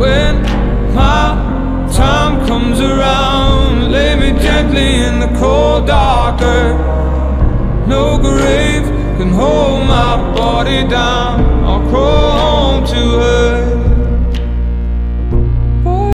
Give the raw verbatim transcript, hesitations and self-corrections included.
when my time comes around, lay me gently in the cold dark earth. No grave can hold my body down. I'll crawl home to her.